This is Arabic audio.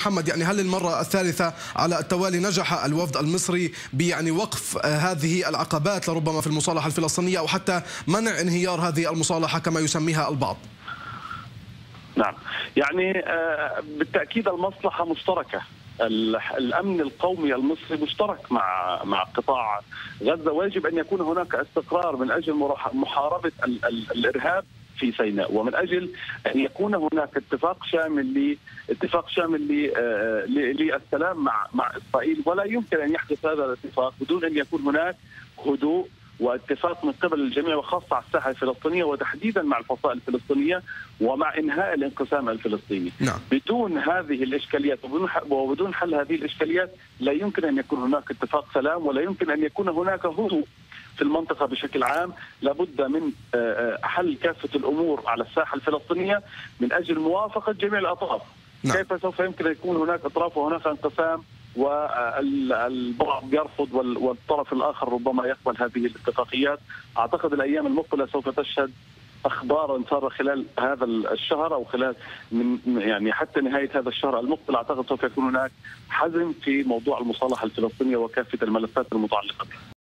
محمد، يعني هل المرة الثالثة على التوالي نجح الوفد المصري وقف هذه العقبات لربما في المصالحة الفلسطينية، أو حتى منع انهيار هذه المصالحة كما يسميها البعض؟ نعم، يعني بالتأكيد المصلحة مشتركة. الأمن القومي المصري مشترك مع قطاع غزة، ويجب أن يكون هناك استقرار من أجل محاربة الإرهاب في سيناء، ومن أجل أن يكون هناك اتفاق شامل للسلام مع إسرائيل. ولا يمكن أن يحدث هذا الاتفاق بدون أن يكون هناك هدوء واتفاق من قبل الجميع، وخاصة على الساحة الفلسطينية وتحديدا مع الفصائل الفلسطينية ومع إنهاء الانقسام الفلسطيني. نعم. بدون هذه الإشكاليات وبدون حل هذه الإشكاليات لا يمكن أن يكون هناك اتفاق سلام، ولا يمكن أن يكون هناك هدوء في المنطقة بشكل عام. لابد من حل كافة الأمور على الساحة الفلسطينية من أجل موافقة جميع الأطراف. نعم. كيف سوف يمكن أن يكون هناك أطراف وهناك انقسام والبعض يرفض والطرف الآخر ربما يقبل هذه الاتفاقيات؟ أعتقد الأيام المقبلة سوف تشهد أخبارا صار خلال هذا الشهر أو خلال حتى نهاية هذا الشهر المقبل. أعتقد سوف يكون هناك حزم في موضوع المصالحة الفلسطينية وكافة الملفات المتعلقة بها.